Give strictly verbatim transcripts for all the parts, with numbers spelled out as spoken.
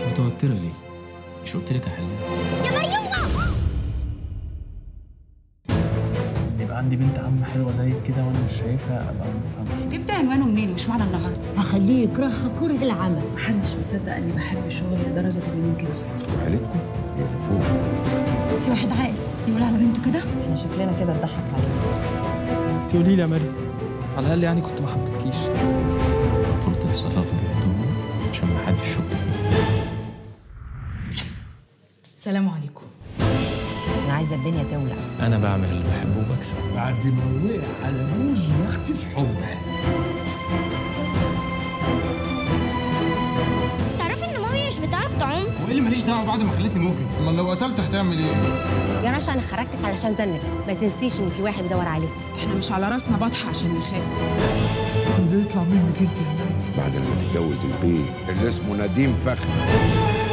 متوترة ليه؟ مش قلت لك احلها؟ يا مريومة! يبقى عندي بنت عم حلوه زيك كده وانا مش شايفها، ابقى ما بفهمش. جبت عنوانه منين؟ مش معنى النهارده هخليه يكرهها كره العمل. محدش مصدق اني بحب شغلي لدرجه اني ممكن اخسر. عيلتكم هي اللي فوق. في واحد عاقل يقول على بنته كده؟ احنا شكلنا كده اتضحك علينا. تقولي لي يا مريم، على الاقل يعني كنت ما حبيتكيش. المفروض تتصرفوا بهدوء عشان ما حدش يشك فيه. سلام عليكم. انا عايزه الدنيا تولع. انا بعمل اللي بحبه وبكسب. بعد ما وقع على موز واختي في حبها. تعرفي ان مامي مش بتعرف تعوم؟ وايه اللي ماليش دعوه بعد ما خلتني مجرم؟ امال لو قتلت هتعمل ايه؟ يا رشا انا خرجتك علشان زنك، ما تنسيش ان في واحد بيدور عليك. احنا مش على راسنا بطحه عشان نخاف. ده يطلع منك انت يا مريم. بعد ما تتجوز البيه اللي اسمه نديم فخري.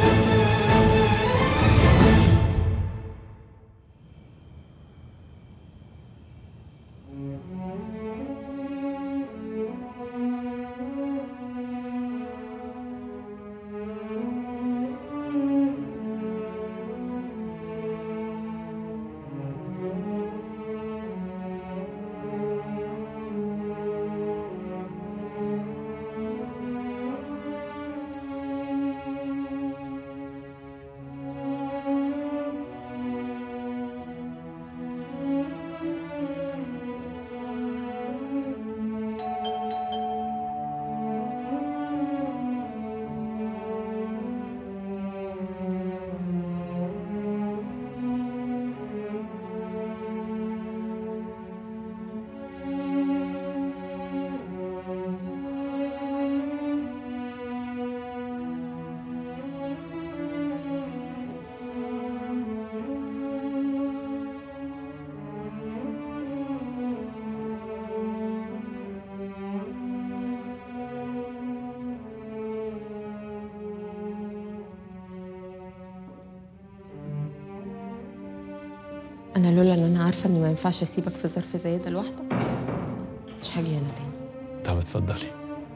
انا لولا ان انا عارفه اني ما ينفعش اسيبك في ظرف زي ده لوحدك مش هاجي هنا تاني. طب اتفضلي.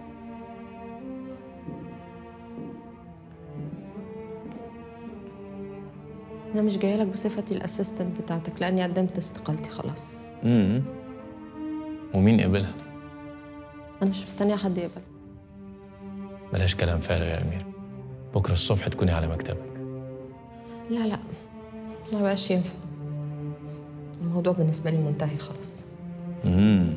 انا مش جايه لك بصفتي الاسيستنت بتاعتك لاني قدمت استقالتي خلاص. امم ومين قبلها؟ انا مش مستنيه حد يقبل. بلاش كلام فارغ يا أمير. بكره الصبح تكوني على مكتبك. لا لا ما بقاش ينفع. الموضوع بالنسبه لي منتهي خلاص. امم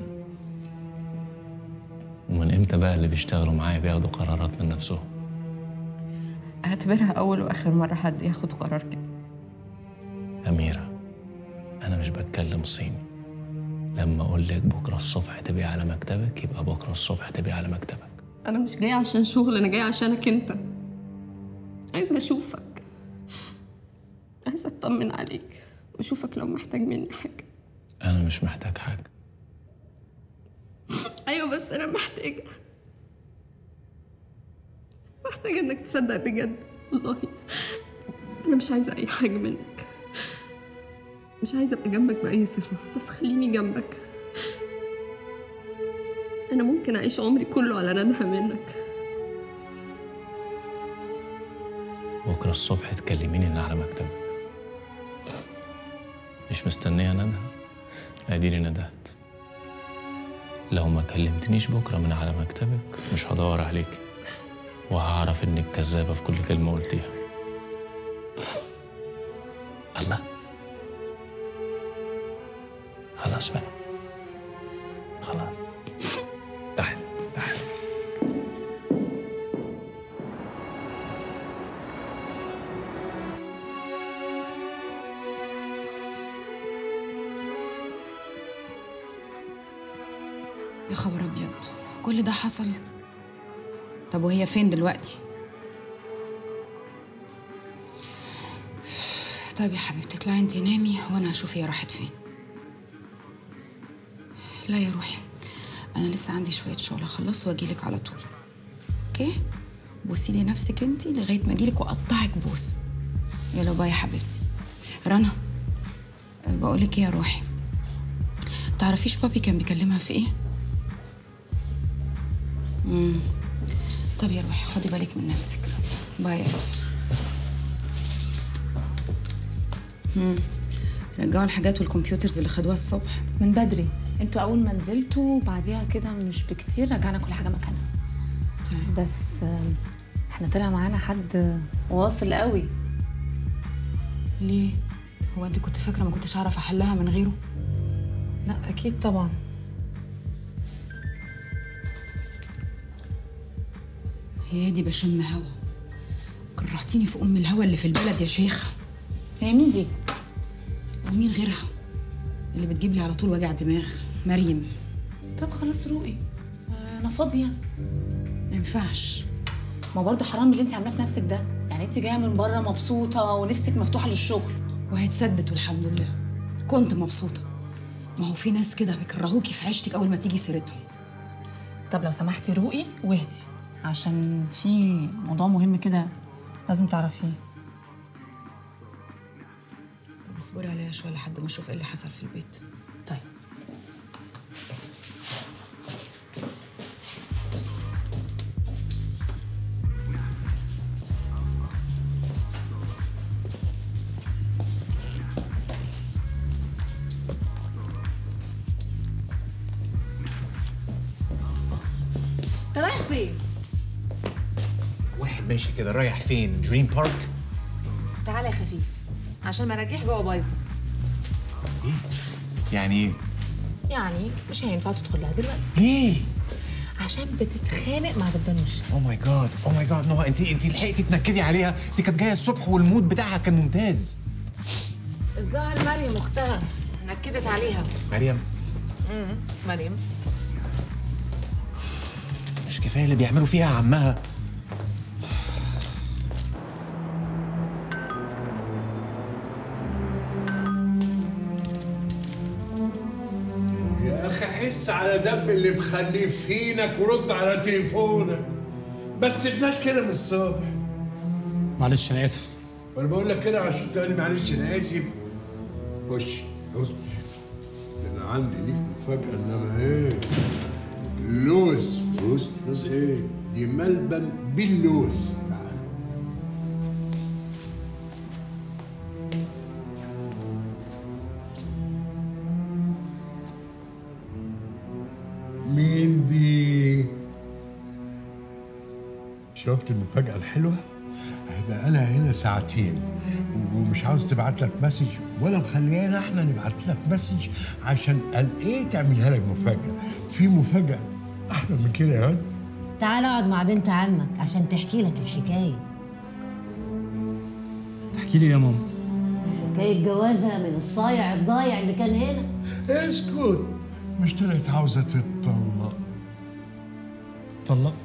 ومن امتى بقى اللي بيشتغلوا معايا بياخدوا قرارات من نفسهم؟ اعتبرها اول واخر مره حد ياخد قرار كده. أميرة، أنا مش بتكلم صيني. لما أقول لك بكرة الصبح تبقي على مكتبك يبقى بكرة الصبح تبقي على مكتبك. انا مش جايه عشان شغل، انا جايه عشانك انت. عايزه اشوفك، عايزه اطمن عليك واشوفك لو محتاج مني حاجه. أنا مش محتاج حاجة. ايوه بس انا محتاجه محتاجه انك تصدق بجد. والله انا مش عايزه اي حاجه منك، مش عايزه ابقى جنبك باي صفه، بس خليني جنبك. انا ممكن اعيش عمري كله على ندهه منك. بكرة الصبح تكلميني إن على مكتبك. مش مستنية ندهة؟ أديني ندهت. لو ما كلمتنيش بكرة من على مكتبك مش هدور عليك، وهعرف إنك كذابة في كل كلمة قلتيها. الله، خلاص بقى، خلاص. تعال تعال. يا خبر ابيض، كل ده حصل؟ طب وهي فين دلوقتي؟ طيب يا حبيبتي اطلعي انتي نامي وانا هشوف هي راحت فين. لا يا روحي، انا لسه عندي شويه شغل اخلصه واجيلك على طول. اوكي؟ بوسي لي نفسك انتي لغايه ما اجيلك واقطعك بوس. يلا باي يا حبيبتي. رنا، بقولك ايه يا روحي، متعرفيش بابي كان بيكلمها في ايه؟ امم طب يا روحي خدي بالك من نفسك. باي يا روحي. امم رجعوا الحاجات والكمبيوترز اللي خدوها الصبح من بدري. انتوا اول ما نزلتوا بعديها كده مش بكتير رجعنا كل حاجه مكانها. طيب بس آم، احنا طلع معانا حد واصل قوي. ليه؟ هو انت كنت فاكره ما كنتش هعرف احلها من غيره؟ لا اكيد طبعا. يا دي بشم هوا، كرهتيني في ام الهوا اللي في البلد يا شيخه. هي مين دي؟ ومين غيرها اللي بتجيب لي على طول وجع دماغ؟ مريم. طب خلاص روقي، آه، انا فاضيه. ما ينفعش. ما برضه حرام اللي انت عاملاه في نفسك ده، يعني انت جايه من بره مبسوطه ونفسك مفتوحه للشغل. وهيتسدد والحمد لله. كنت مبسوطه. ما هو في ناس كده بيكرهوكي في عيشتك اول ما تيجي سيرتهم. طب لو سمحتي روقي واهدي، عشان في موضوع مهم كده لازم تعرفيه. طب اصبري عليا شويه لحد ما اشوف ايه اللي حصل في البيت. طيب انت رايح فين؟ واحد ماشي كده رايح فين؟ دريم بارك؟ تعالى يا خفيف عشان مراجيح جوه بايظه. ايه؟ يعني ايه؟ يعني مش هينفع تدخل لها دلوقتي. ليه؟ عشان بتتخانق مع دبان وشها. اوه ماي جاد، اوه ماي جاد، نهى انت انت لحقتي تنكدي عليها؟ دي كانت جايه الصبح والمود بتاعها كان ممتاز. الظاهر مريم اختها نكدت عليها. مريم؟ امم مريم مش كفايه اللي بيعملوا فيها عمها؟ يا اخي حس على دم اللي مخليه فينك ورد على تليفونك. بس سيبناش كده من الصبح. معلش انا اسف. وانا بقول لك كده عشان تقول لي معلش انا اسف. خش خش. انا عندي ليك مفاجأة انما ايه؟ لوز. لوز لوز ايه؟ دي ملبن باللوز. تعال. مين دي؟ شفت المفاجأة الحلوة؟ بقى لها هنا ساعتين ومش عاوز تبعت لك مسج ولا مخليانا احنا نبعت لك مسج عشان قال ايه تعملها لك مفاجأة. في مفاجأة احلى من كده يا واد. تعال اقعد مع بنت عمك عشان تحكي لك الحكايه. تحكي لي يا ماما. حكايه جوازها من الصايع الضايع اللي كان هنا. اسكت. مش طلعت عاوزة تتطلق؟ تطلق؟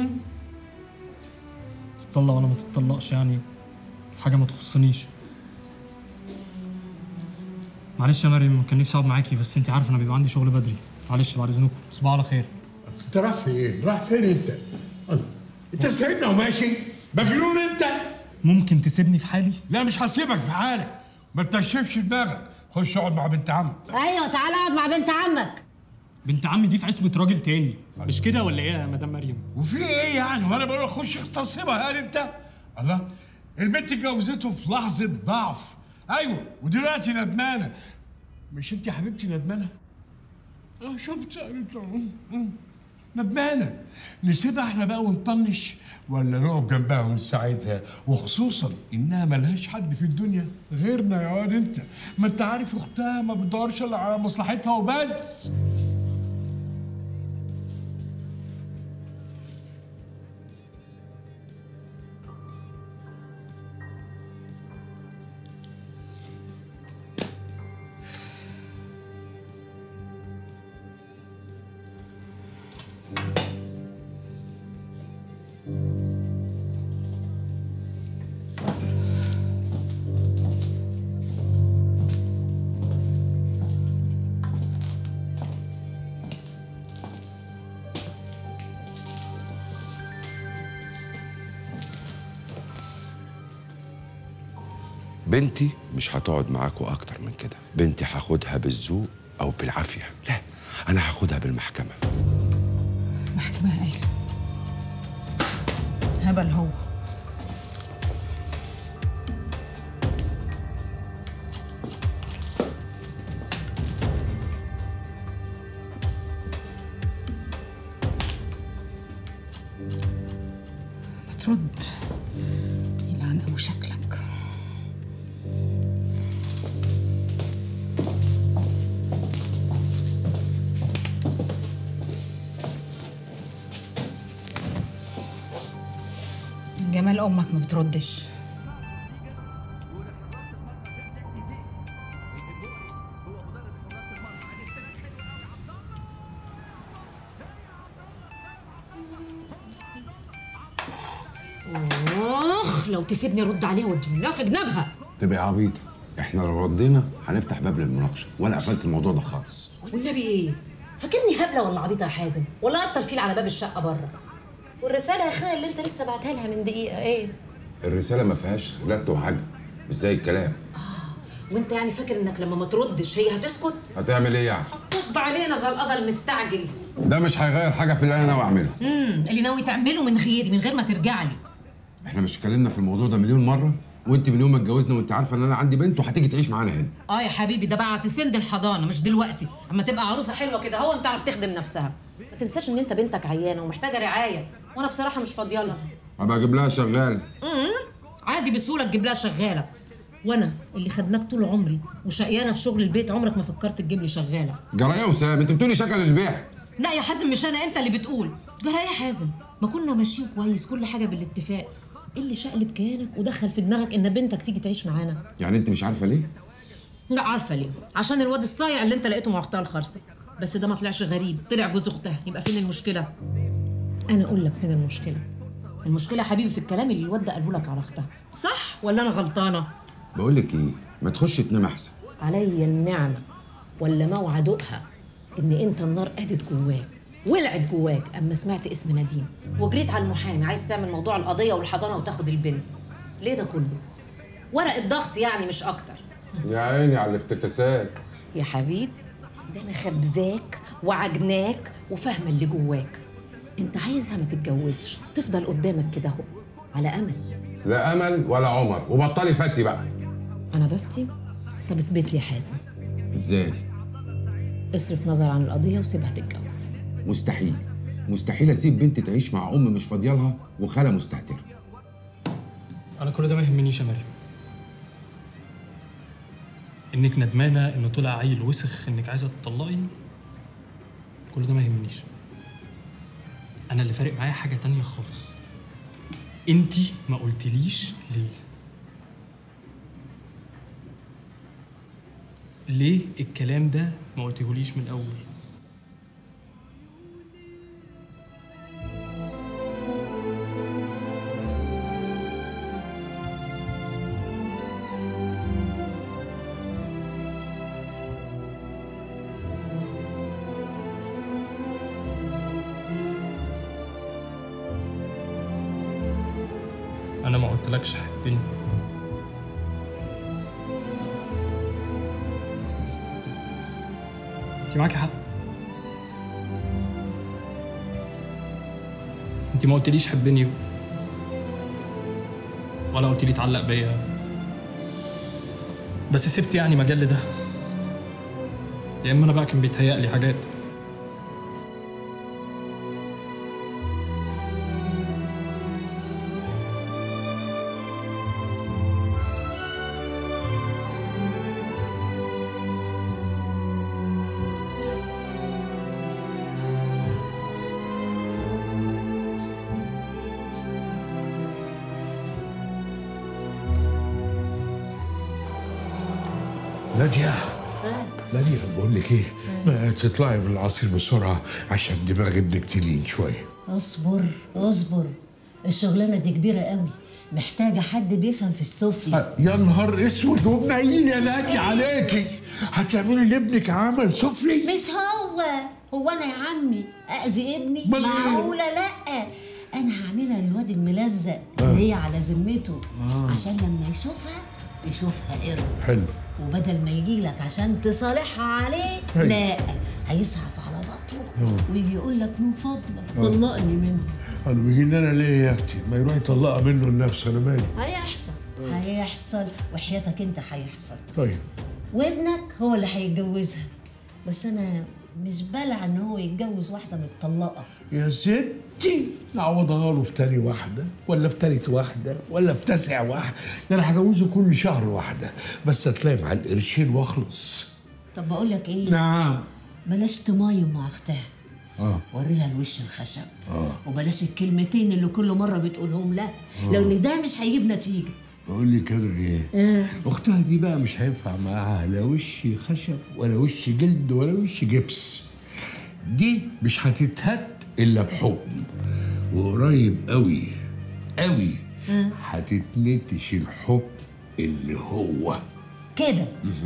تطلق ولا ما تتطلقش يعني حاجه ما تخصنيش. معلش يا مريم كان نفسي اقعد معاكي بس انت عارفه انا بيبقى عندي شغل بدري. معلش بعد اذنكم تصبحوا على خير. انت رايح فين؟ رايح فين انت؟ الله. انت سايبنا وماشي؟ مجنون انت؟ ممكن تسيبني في حالي؟ لا مش هسيبك في حالك. ما تنشفش دماغك. خش اقعد مع بنت عمك. ايوه تعال اقعد مع بنت عمك. بنت عمي دي في عصمه راجل تاني مش كده ولا ايه يا مدام مريم؟ وفي ايه يعني؟ وانا بقول لك خش اغتصبها هل انت؟ الله. البنت اتجوزته في لحظه ضعف. ايوه ودلوقتي ندمانه. مش انت يا حبيبتي ندمانه؟ اه شفت قالت ندمانه. نسيبها احنا بقى ونطنش ولا نقف جنبها ونساعدها؟ وخصوصا انها ملهاش حد في الدنيا غيرنا يا واد انت. ما انت عارف اختها ما بتدورش الا على مصلحتها وبس. بنتي مش هتقعد معاكوا اكتر من كده. بنتي هاخدها بالذوق او بالعافيه. لا انا هاخدها بالمحكمه. محكمة ايه؟ هبل هو. رد يلعن قوي شكلك. جمال امك ما بتردش. اخ لو تسيبني ارد عليها واديها في جنبها. تبقى عبيطه، احنا لو ردينا هنفتح باب للمناقشه، وانا قفلت الموضوع ده خالص. والنبي ايه؟ فاكرني هبله ولا عبيطه يا حازم؟ ولا ارطل فيل على باب الشقه بره؟ والرساله يا اخويا اللي انت لسه بعتها لها من دقيقه ايه؟ الرساله ما فيهاش لت وحاجه، مش زي الكلام. اه وانت يعني فاكر انك لما ما تردش هي هتسكت؟ هتعمل ايه يعني؟ هتطب علينا زي القضا المستعجل. ده مش هيغير حاجه في اللي انا ناوي اعمله. امم اللي ناوي تعمله من غيري، من غير ما ترجع لي. احنا مش اتكلمنا في الموضوع ده مليون مره، وانت من يوم ما اتجوزنا وانت عارفه ان انا عندي بنت وهتيجي تعيش معانا هنا. اه يا حبيبي ده بعد سند الحضانه مش دلوقتي، اما تبقى عروسه حلوه كده اهو تعرف تخدم نفسها. ما تنساش ان انت بنتك عيانه ومحتاجه رعايه، وانا بصراحه مش فاضيه لها. هبقى اجيب لها شغاله. امم عادي بسهوله تجيب لها شغاله. وانا اللي خدماك طول عمري وشقيانه في شغل البيت عمرك ما فكرت تجيب لي شغاله. جرى يا وسام انت بتقولي شكل البيع. لا يا حازم مش انا، انت اللي بتقول. جرى يا حازم ما كنا ماشيين كويس كل حاجه بالاتفاق. ايه اللي شقلب كيانك ودخل في دماغك ان بنتك تيجي تعيش معانا؟ يعني انت مش عارفه ليه؟ لا عارفه ليه، عشان الواد الصايع اللي انت لقيته مع اختها الخرصه. بس ده ما طلعش غريب، طلع جوز اختها. يبقى فين المشكله؟ انا اقول لك فين المشكله. المشكله يا حبيبي في الكلام اللي الواد ده قاله لك على اختها، صح ولا انا غلطانه؟ بقول لك ايه، ما تخش تنام احسن. عليا النعمه ولا موعى دقها ان انت النار قادت جواك ولعت جواك اما سمعت اسم نديم وجريت على المحامي عايز تعمل موضوع القضيه والحضانه وتاخد البنت. ليه ده كله؟ ورقه ضغط يعني مش اكتر. يا عيني على الافتكاسات يا حبيبي ده انا خبزاك وعجناك وفاهمه اللي جواك. انت عايزها ما تتجوزش، تفضل قدامك كده اهو على امل. لا امل ولا عمر، وبطلي فتي بقى. انا بفتي؟ طب اثبت لي يا حازم. ازاي؟ اصرف نظر عن القضيه وسيبها تتجوز. مستحيل مستحيل اسيب بنتي تعيش مع ام مش فاضيه لها وخاله مستهتره. انا كل ده ما يهمنيش يا مريم. انك ندمانه انه طلع عيل وسخ انك عايزه تطلقي، كل ده ما يهمنيش. انا اللي فارق معايا حاجه تانية خالص. انتي ما قلتليش ليه؟ ليه الكلام ده ما قلتيهوليش من الاول؟ انا ما قلتلكش حبني. انت معاكي حق. انت ما قلتليش حبني ولا قلتلي اتعلق بيا، بس سبت يعني مجال لده. يا اما انا بقى كان بيتهيألي حاجات. نادية نادية بقول لك ايه، ما تطلعي من العصير بسرعة عشان دماغ ابنك تلين شوية. اصبر اصبر، الشغلانة دي كبيرة قوي، محتاجة حد بيفهم في السفلي. يا نهار اسود ومنيل يا نادية عليكي، هتعملي لابنك عمل سفلي؟ مش هو هو انا يا عمي اذي ابني؟ بل معقولة لا، انا هعملها للواد الملزق اللي هي على ذمته، آه. عشان لما يشوفها يشوفها قرد. حلو. وبدل ما يجي لك عشان تصالحها عليه، حلو. لا هيصعف على بطنه آه. ويجي يقول لك من فضلك آه. طلقني منه. انا بيجي لي انا ليه يا اختي؟ ما يروح يطلقها منه لنفسه، انا مالي. هيحصل هيحصل وحياتك انت هيحصل. طيب وابنك هو اللي هيتجوزها، بس انا مش بلع ان هو يتجوز واحده متطلقه. يا ستي نعوضها له في تاني واحدة ولا في تالت واحدة ولا في تاسع واحدة، ده أنا هجوزه كل شهر واحدة بس أتلاقي مع القرشين وأخلص. طب بقول لك ايه؟ نعم. بلاش تمايم مع اختها. اه وريها الوش الخشب. اه وبلاش الكلمتين اللي كل مره بتقولهم لها، لان ده مش هيجيب نتيجه. بقول لي كده ايه؟ آه. اختها دي بقى مش هينفع معاها لا وش خشب ولا وش جلد ولا وش جبس. دي مش هتتهت الا بحكم، وقريب قوي قوي هتتنتش الحكم اللي هو كده.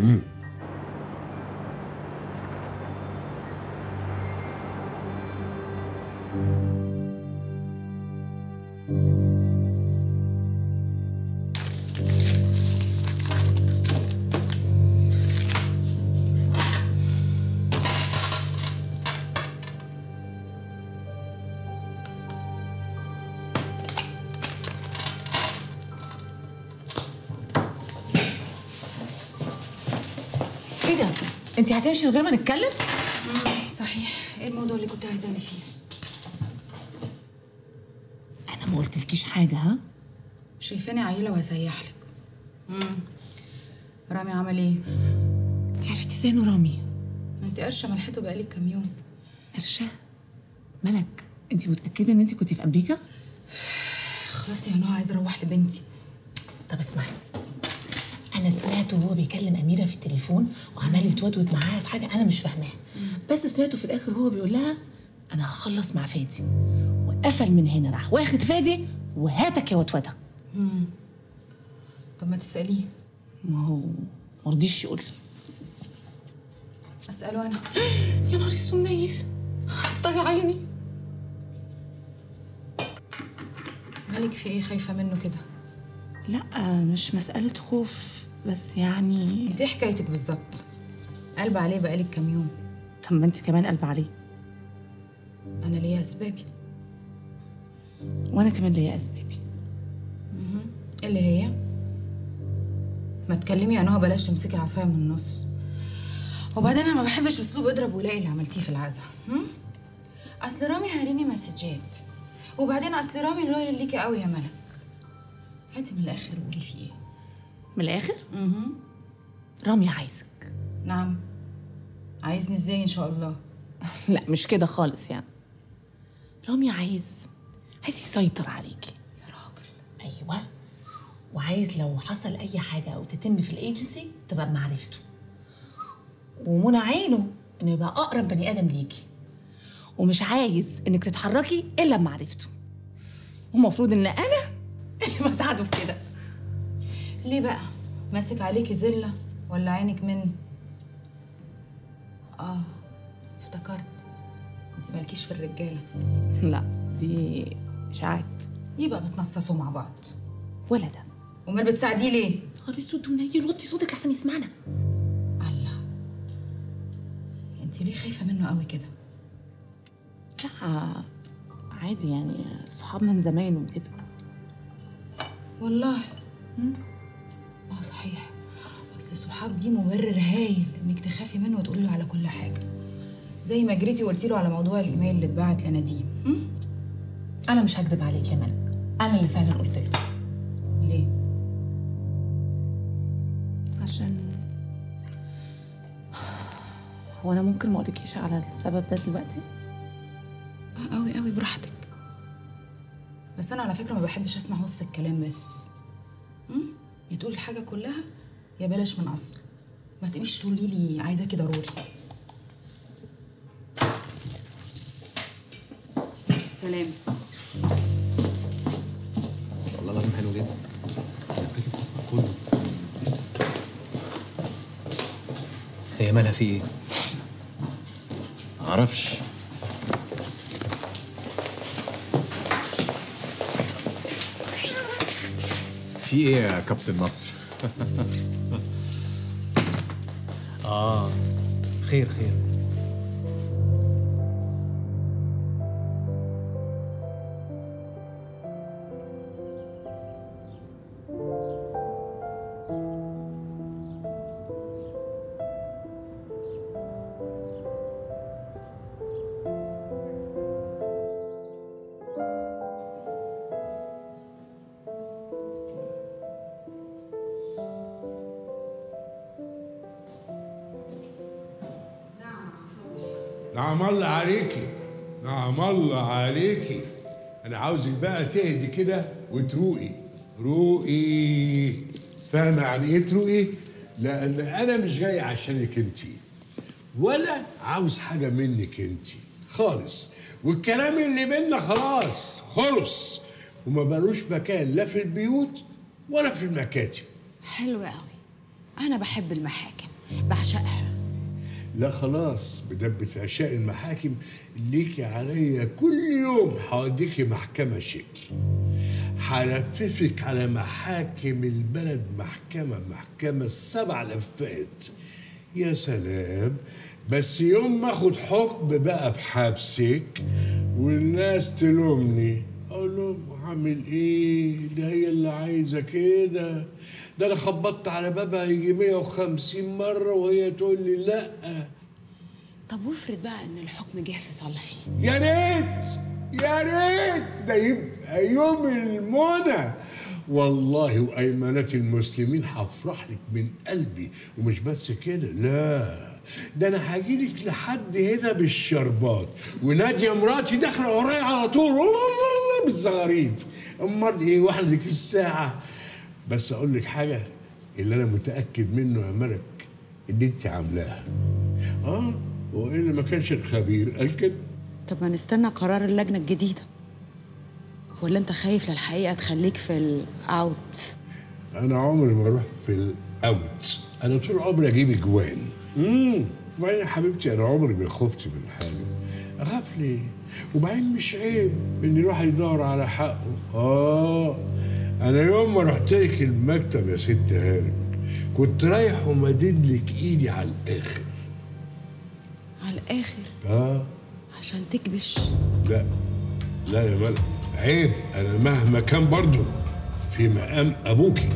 ايه ده؟ انت هتمشي من غير ما نتكلم؟ صحيح، ايه الموضوع اللي كنت عايزاني فيه؟ انا ما قلتلكيش حاجه. ها؟ شايفاني عيله وهسيح لك. امم رامي عمل ايه؟ انت عرفتي ازاي انه رامي؟ ما انت قرشه ملحته بقالك كام يوم. قرشه؟ ملك، انت متاكده ان انت كنتي في امريكا؟ خلاص يا نهى، عايزه اروح لبنتي. طب اسمعي، انا سمعته وهو بيكلم اميره في التليفون وعمال يتودود معاها في حاجه انا مش فاهماها، بس سمعته في الاخر وهو بيقول لها انا هخلص مع فادي، وقفل من هنا راح واخد فادي وهاتك يا وتوده. امم طب ما تساليه. ما هو مرضيش يقول لي. اساله انا. يا نهار اسود نيل، طيب عيني. مالك في ايه؟ خايفه منه كده؟ لا مش مساله خوف، بس يعني انت ايه حكايتك بالظبط؟ قلب عليه بقالك كام يوم. طب ما انت كمان قلب عليه. انا ليا اسبابي. وانا كمان ليا اسبابي. اها اللي هي؟ ما تكلمي يا نهى، بلاش تمسكي العصايه من النص. وبعدين انا ما بحبش اسلوب اضرب ولاقي اللي عملتيه في العزا. اصل رامي هاريني مسجات، وبعدين اصل رامي لويال ليكي قوي يا ملك. هاتي من الاخر وقولي في ايه. من الاخر؟ اها رامي عايزك. نعم. عايزني ازاي ان شاء الله؟ لا مش كده خالص يعني. رامي عايز عايز يسيطر عليكي يا راجل. ايوه، وعايز لو حصل اي حاجه او تتم في الايجنسي تبقى بمعرفته، ومنى عينه انه يبقى اقرب بني ادم ليكي، ومش عايز انك تتحركي الا بمعرفته، ومفروض ان انا اللي بساعده في كده. ليه بقى؟ ماسك عليكي زله ولا عينك مني؟ اه افتكرت، انت مالكيش في الرجاله. لا دي اشاعات. يبقى بتنصصوا مع بعض. ولا ده. امال بتساعديه ليه؟ نهار اسود ونيل، وطي صوتك احسن يسمعنا. الله، انت ليه خايفه منه قوي كده؟ لا عادي يعني، صحاب من زمان وكده. والله. اه صحيح، بس الصحاب دي مبرر هايل انك تخافي منه وتقولي له على كل حاجه، زي ما جريتي وقلتي له على موضوع الايميل اللي اتبعت لنديم. انا مش هكدب عليك يا ملك، انا اللي فعلا قلت له. ليه؟ عشان هو انا ممكن ما اقولكيش على السبب ده دلوقتي؟ اه قوي قوي، براحتك. بس انا على فكره ما بحبش اسمع وسط الكلام بس. امم يا تقولي الحاجه كلها يا بلاش من اصل. ما تبقيش تقولي لي عايزاكي ضروري. سلام. والله لازم حلو جدا. كله. هي مالها في ايه؟ معرفش. في ايه يا كابتن نصر؟ اه خير خير. نعم الله عليكي، نعم الله عليكي. انا عاوزك بقى تهدي كده وتروقي. روقي. فاهمه يعني ايه تروقي؟ لان انا مش جاي عشانك انتي، ولا عاوز حاجه منك انتي خالص، والكلام اللي بينا خلاص خلص وما بقالوش مكان لا في البيوت ولا في المكاتب. حلو قوي، انا بحب المحاكم، بعشقها. لا خلاص، بدبة عشاء المحاكم ليكي عليا كل يوم هوديكي محكمة شكل، هلففك على محاكم البلد، محكمة محكمة السبع لفات. يا سلام، بس يوم ما اخد حكم بقى بحبسك والناس تلومني اقول لهم هعمل ايه؟ ده هي اللي عايزه كده، ده انا خبطت على بابها يجي مية وخمسين مره وهي تقول لي لا. طب وافرض بقى ان الحكم جه في صالحي؟ يا ريت يا ريت ده يبقى يوم المنى والله، وايمانات المسلمين هفرح لك من قلبي. ومش بس كده، لا ده انا هجيلك لحد هنا بالشربات، وناديه مراتي داخله ورايا على طول والله بالزغاريد. امال ايه واحد لك الساعه. بس اقول لك حاجه، اللي انا متاكد منه يا ملك ان انت عاملاها. اه والا ما كانش الخبير قال كده. طب ما نستنى قرار اللجنه الجديده، ولا انت خايف للحقيقه تخليك في الاوت؟ انا عمري ما اروح في الاوت، انا طول عمري اجيب اجوان. امم وبعدين يا حبيبتي انا عمري ما خفت من حاجه، اخاف ليه؟ وبعدين مش عيب ان الواحد يدور على حقه. اه انا يوم ما رحت لك المكتب يا ست هانم كنت رايح ومدد لك ايدي على الاخر. على الاخر؟ اه عشان تكبش؟ لا لا يا ملك، عيب، انا مهما كان برضه في مقام ابوكي.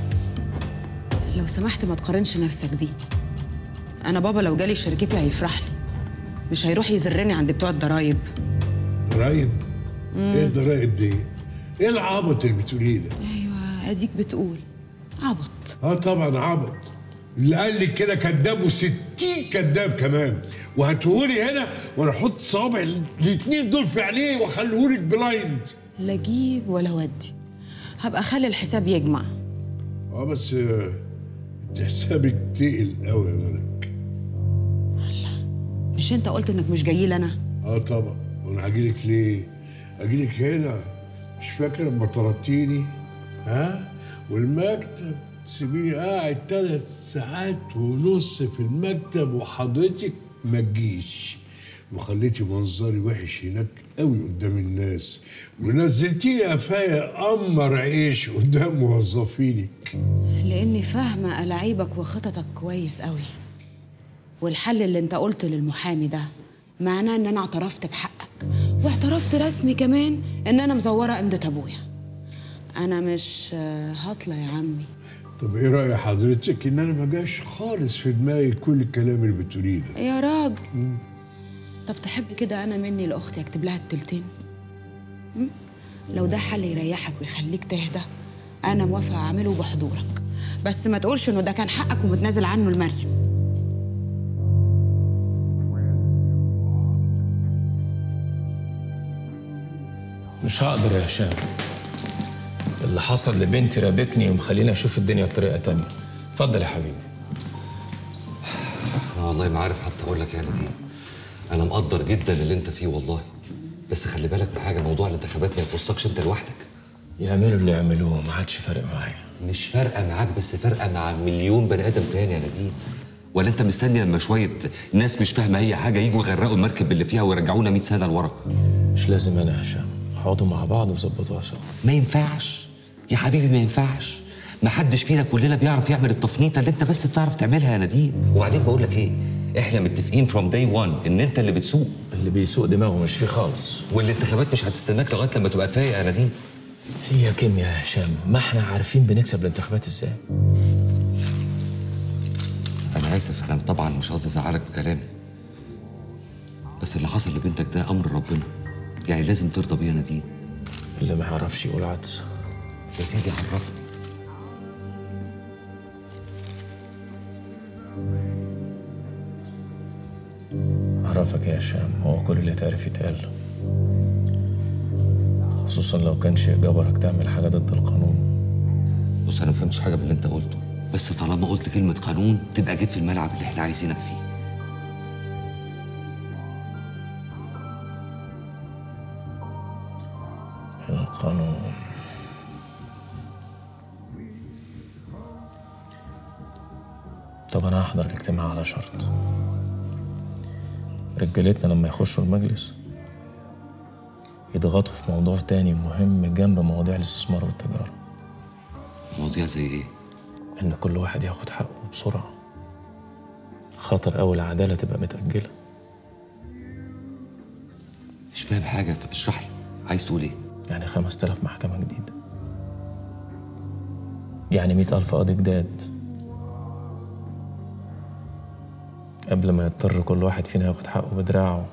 لو سمحت ما تقارنش نفسك بيه. انا بابا لو جالي شركتي هيفرح لي، مش هيروح يزرني عند بتوع الضرايب. ضرايب؟ ايه الضرايب دي؟ ايه العبط اللي بتقوليه ده؟ ايوه اديك بتقول عبط. اه طبعا عبط. اللي قال لك كده كذاب وستين كذاب كمان، وهاتهولي هنا وانا احط صوابع الاثنين دول في عينيه واخليهولك بلايند. لا اجيب ولا ودي، هبقى اخلي الحساب يجمع. اه بس انت حسابك تقل قوي يا ملك. الله، مش انت قلت انك مش جاي لي انا؟ اه طبعا، وانا هجيلك ليه؟ هجيلك هنا، مش فاكر لما طردتيني؟ ها؟ والمكتب تسيبيني قاعد ثلاث ساعات ونص في المكتب وحضرتك ما تجيش، وخليتي منظري وحش هناك قوي قدام الناس، ونزلتيني قفايا قمر عيش قدام موظفينك. لاني فاهمه ألاعيبك وخططك كويس قوي، والحل اللي انت قلت للمحامي ده معناه ان انا اعترفت بحقك، واعترفت رسمي كمان ان انا مزوره قمدة ابويا. انا مش هطلع يا عمي. طب ايه رأي حضرتك ان انا ما جاش خالص في دماغي كل الكلام اللي بتقوليه ده؟ يا راجل، طب تحب كده انا مني لاختي اكتب لها التلتين؟ لو ده حل يريحك ويخليك تهدى انا موافقه اعمله بحضورك، بس ما تقولش انه ده كان حقك ومتنازل عنه لمريم. مش هقدر يا هشام، اللي حصل لبنتي رابكني ومخليني اشوف الدنيا بطريقه تانية. اتفضل يا حبيبي. انا والله ما عارف حتى اقول لك يا نديم، انا مقدر جدا اللي انت فيه والله، بس خلي بالك من حاجه، موضوع الانتخابات ما يخصكش انت لوحدك. يعملوا اللي يعملوه، ما عادش فارق معايا. مش فارقه معاك بس فارقه مع مليون بني ادم تاني يا نديم. ولا انت مستني لما شويه ناس مش فاهمه اي حاجه يجوا يغرقوا المركب اللي فيها ويرجعونا مية سنه لورا؟ مش لازم انا يا هشام، اقعدوا مع بعض وظبطوها سوا. ما ينفعش يا حبيبي، ما ينفعش. ما حدش فينا كلنا بيعرف يعمل التفنيطه اللي انت بس بتعرف تعملها يا نديم. وبعدين بقول لك ايه، احنا متفقين فروم داي وان ان انت اللي بتسوق. اللي بيسوق دماغه مش فيه خالص. والانتخابات مش هتستناك لغايه لما تبقى فايق يا نديم. هي كيمياء يا هشام، ما احنا عارفين بنكسب الانتخابات ازاي. انا اسف، انا طبعا مش قصدي ازعلك بكلامي، بس اللي حصل لبنتك ده امر ربنا، يعني لازم ترضى بيه يا نديم. اللي ما يعرفش يقول عدس. يا سيدي عرفني. عرفني شرفك يا هشام، هو كل اللي تعرف يتقال، خصوصا لو كان شيء جبرك تعمل حاجه ضد القانون. بص انا ما فهمتش حاجه باللي انت قلته، بس طالما قلت كلمه قانون تبقى جيت في الملعب اللي احنا عايزينك فيه. القانون طب انا هحضر الاجتماع على شرط، رجالتنا لما يخشوا المجلس يضغطوا في موضوع تاني مهم جنب مواضيع الاستثمار والتجارة. مواضيع زي ايه؟ ان كل واحد ياخد حقه بسرعة، خطر أوي العدالة تبقى متأجلة. مش فاهم حاجة، اشرح لي عايز تقول ايه؟ يعني خمس تلاف محكمة جديدة، يعني مئة ألف قاضي جداد، قبل ما يضطر كل واحد فينا ياخد حقه بدراعه.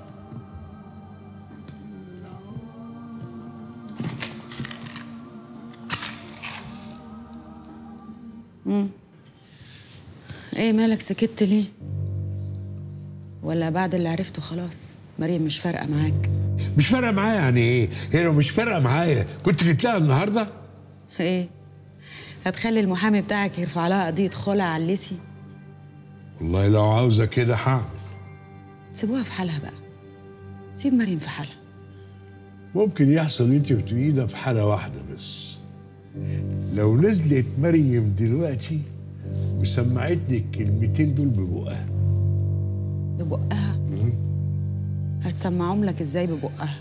امم ايه مالك سكت ليه؟ ولا بعد اللي عرفته خلاص مريم مش فارقه معاك؟ مش فارقه معايا يعني ايه؟ هي لو مش فارقه معايا كنت جيت لها النهارده؟ ايه؟ هتخلي المحامي بتاعك يرفع لها قضيه خلع على الليسي؟ والله لو عاوزه كده هعمل. سيبوها في حالها بقى، سيب مريم في حالها. ممكن يحصل اللي انت بتقوليه ده في حاله واحده بس، لو نزلت مريم دلوقتي وسمعتني الكلمتين دول ببقها. ببقها؟ هتسمعهم لك ازاي ببقها؟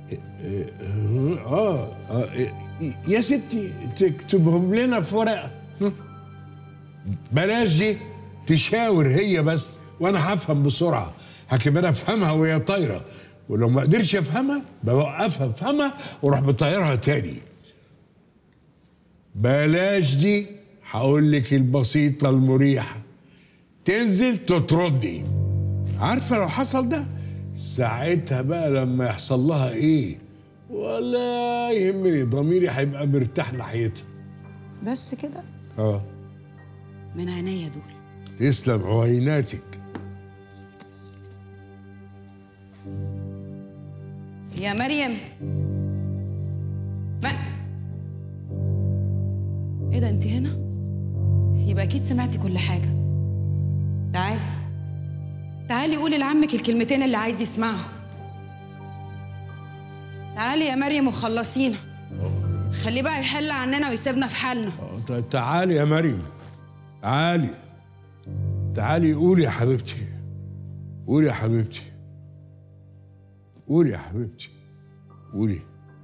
اه اه يا ستي تكتبهم لنا في ورقه. بلاش دي، تشاور هي بس وانا هفهم بسرعه، هكب انا افهمها وهي طايره، ولو ما قدرش افهمها بوقفها افهمها واروح مطيرها تاني. بلاش دي، هقول لك البسيطه المريحه، تنزل تطردني. عارفه لو حصل ده ساعتها بقى لما يحصل لها ايه ولا يهمني، ضميري هيبقى مرتاح ناحيتها. بس كده؟ اه من عينيا دول. تسلم عويناتك. يا مريم، ما ايه ده انت هنا؟ يبقى اكيد سمعتي كل حاجه. تعالي تعالي قولي لعمك الكلمتين اللي عايز يسمعهم. تعالي يا مريم وخلصينا، خليه بقى يحل عننا ويسيبنا في حالنا. تعالي يا مريم، تعالي تعالي قولي يا حبيبتي، قولي يا حبيبتي، قولي يا حبيبتي، قولي.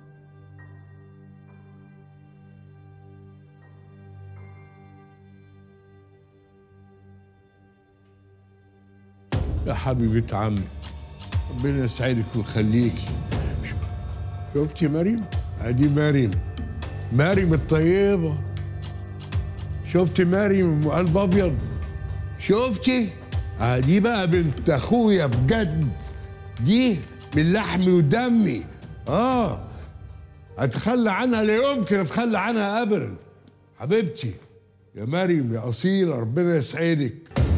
يا حبيبة عمي، ربنا يسعدك ويخليكي. شفتي مريم؟ ادي مريم، مريم الطيبة. شفتي مريم ام قلب ابيض؟ شفتي؟ ادي بقى بنت اخويا بجد، دي من لحمي ودمي. اه اتخلى عنها، لا يمكن اتخلى عنها ابدا. حبيبتي يا مريم يا اصيله، ربنا يسعدك.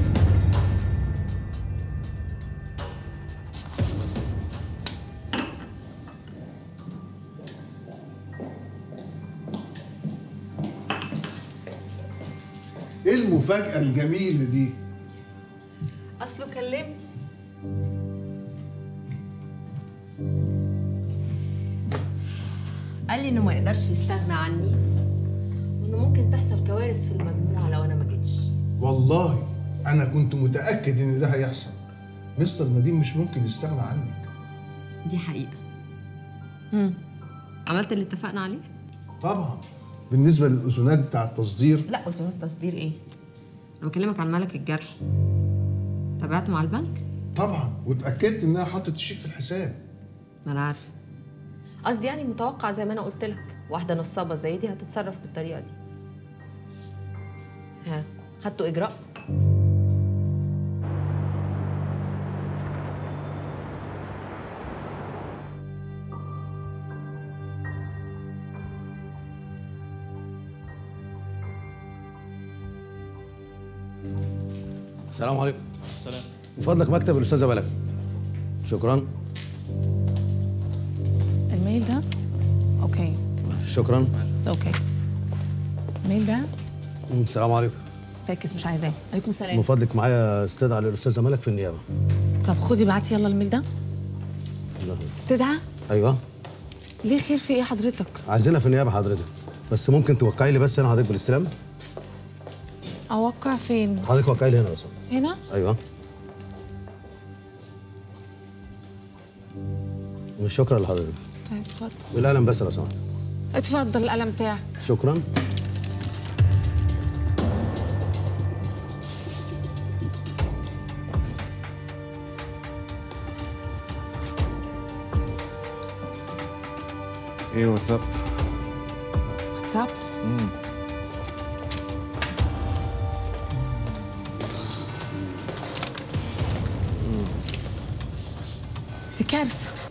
ايه المفاجأة الجميلة دي؟ اصله كلمني. قال لي انه ما يقدرش يستغنى عني، وانه ممكن تحصل كوارث في المجموعة لو انا ما جيتش. والله انا كنت متأكد ان ده هيحصل. مستر نديم مش ممكن يستغنى عنك. دي حقيقة. امم عملت اللي اتفقنا عليه؟ طبعا. بالنسبة للأذونات بتاع التصدير، لا أذونات تصدير ايه؟ انا بكلمك عن ملك الجرح. تابعت مع البنك؟ طبعا، واتأكدت انها حطت الشيك في الحساب. ما انا عارفة. قصدي يعني متوقع زي ما انا قلت لك، واحدة نصابة زي دي هتتصرف بالطريقة دي. ها، خدتوا إجراء؟ السلام عليكم. سلام. من فضلك مكتب الاستاذه بلد. شكرا. الميل ده اوكي. شكرا. اوكي. الميل ده السلام عليكم. فاكس مش عايزاه. عليكم السلام. من فضلك معايا استدعاء للاستاذه ملك في النيابه. طب خدي بعتي يلا الميل ده. استدعاء؟ ايوه. ليه خير في ايه حضرتك؟ عايزينها في النيابه حضرتك، بس ممكن توقعي لي بس هنا حضرتك بالاستلام؟ اوقع فين؟ حضرتك وقعي لي هنا بس. هنا؟ ايوه. مش شكرا لحضرتك. طيب اتفضل. بالقلم بس لو سمحت. اتفضل القلم بتاعك. شكرا. ايه واتساب؟ واتساب؟ امم دي كارثه.